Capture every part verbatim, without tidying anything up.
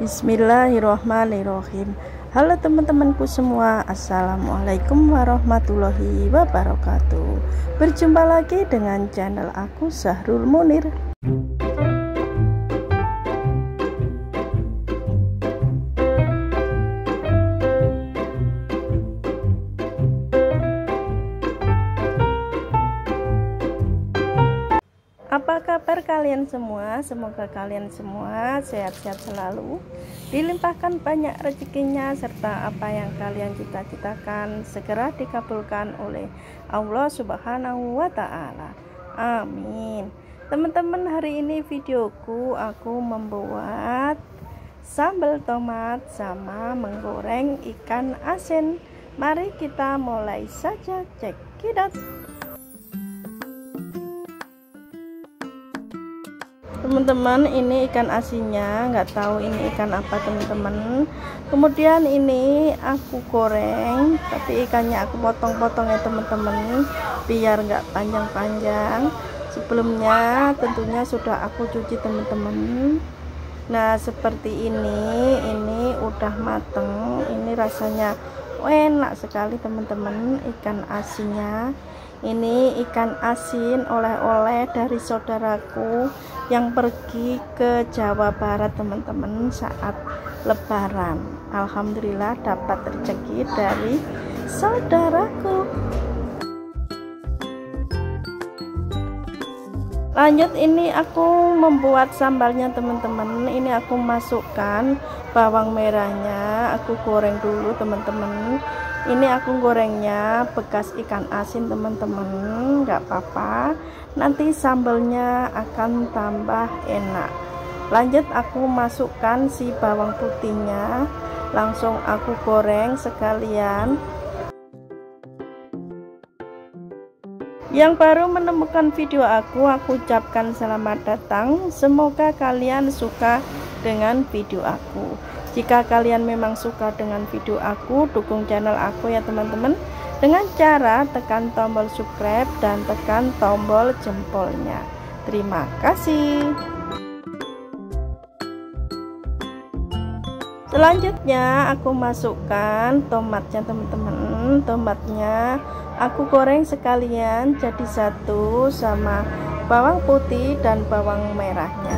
Bismillahirrohmanirrohim. Halo teman-temanku semua, assalamualaikum warahmatullahi wabarakatuh. Berjumpa lagi dengan channel aku, Zahrul Munir. Apa kabar kalian semua? Semoga kalian semua sehat-sehat selalu, dilimpahkan banyak rezekinya, serta apa yang kalian cita-citakan segera dikabulkan oleh Allah Subhanahu wa Ta'ala. Amin. Teman-teman, hari ini videoku aku membuat sambal tomat sama menggoreng ikan asin. Mari kita mulai saja, cek kidot. Teman-teman, ini ikan asinnya, nggak tahu ini ikan apa teman-teman. Kemudian ini aku goreng, tapi ikannya aku potong-potong ya teman-teman, biar nggak panjang-panjang. Sebelumnya tentunya sudah aku cuci teman-teman. Nah seperti ini, ini udah mateng. Ini rasanya enak sekali teman-teman, ikan asinnya. Ini ikan asin oleh-oleh dari saudaraku yang pergi ke Jawa Barat teman-teman saat lebaran. Alhamdulillah dapat rezeki dari saudaraku. Lanjut, ini aku membuat sambalnya teman-teman. Ini aku masukkan bawang merahnya, aku goreng dulu teman-teman. Ini aku gorengnya bekas ikan asin teman-teman, nggak apa-apa, nanti sambalnya akan tambah enak. Lanjut, aku masukkan si bawang putihnya, langsung aku goreng sekalian. Yang baru menemukan video aku, aku ucapkan selamat datang. Semoga kalian suka dengan video aku. Jika kalian memang suka dengan video aku, dukung channel aku ya teman-teman, dengan cara tekan tombol subscribe dan tekan tombol jempolnya. Terima kasih. Selanjutnya aku masukkan tomatnya teman-teman. Tomatnya aku goreng sekalian jadi satu sama bawang putih dan bawang merahnya.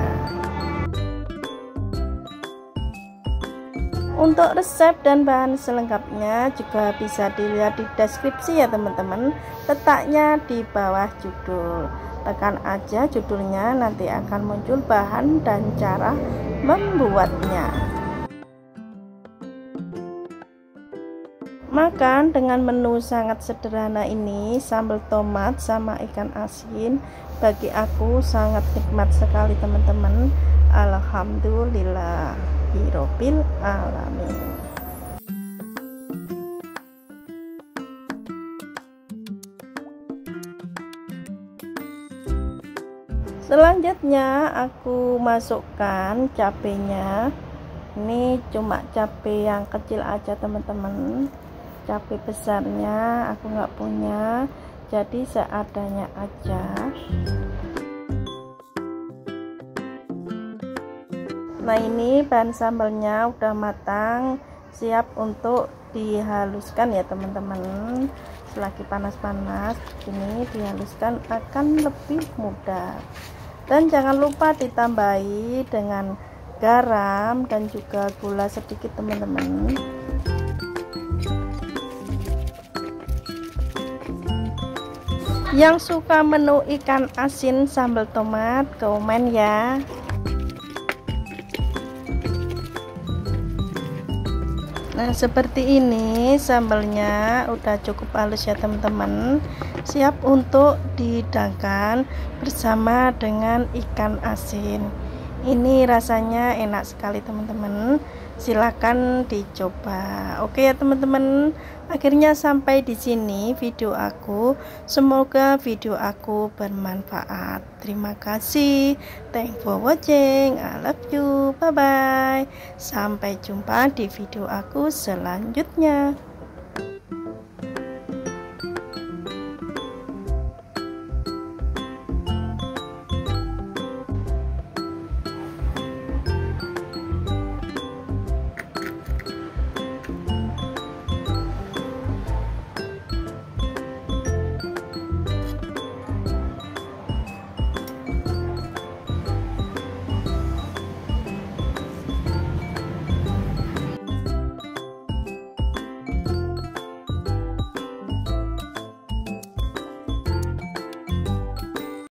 Untuk resep dan bahan selengkapnya juga bisa dilihat di deskripsi ya teman-teman, letaknya di bawah judul. Tekan aja judulnya, nanti akan muncul bahan dan cara membuatnya. Makan dengan menu sangat sederhana ini, sambal tomat sama ikan asin, bagi aku sangat nikmat sekali teman-teman. Alhamdulillah Rabbil alamin. Selanjutnya aku masukkan cabenya. Ini cuma cabai yang kecil aja teman-teman, cabai besarnya aku nggak punya, jadi seadanya aja. Nah ini bahan sambalnya udah matang, siap untuk dihaluskan ya teman-teman. Selagi panas-panas ini dihaluskan akan lebih mudah. Dan jangan lupa ditambahi dengan garam dan juga gula sedikit teman-teman. Yang suka menu ikan asin sambal tomat, komen ya. Nah seperti ini sambalnya udah cukup halus ya teman-teman, siap untuk dihidangkan bersama dengan ikan asin. Ini rasanya enak sekali teman-teman, silakan dicoba. Oke ya teman-teman, akhirnya sampai di sini video aku. Semoga video aku bermanfaat. Terima kasih, thanks for watching, I love you, bye bye. Sampai jumpa di video aku selanjutnya.